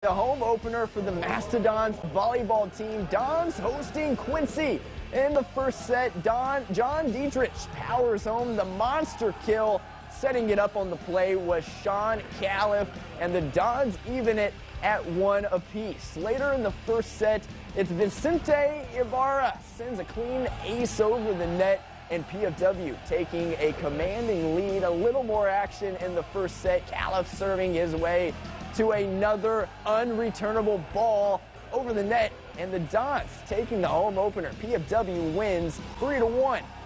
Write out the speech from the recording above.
The home opener for the Mastodons volleyball team. Dons hosting Quincy. In the first set, John Dietrich powers home the monster kill. Setting it up on the play was Sean Califf, and the Dons even it at 1 apiece. Later in the first set, it's Vicente Ibarra sends a clean ace over the net, and PFW taking a commanding lead. A little more action in the first set. Califf serving his way to another unreturnable ball over the net, and the Dons taking the home opener. PFW wins 3-1.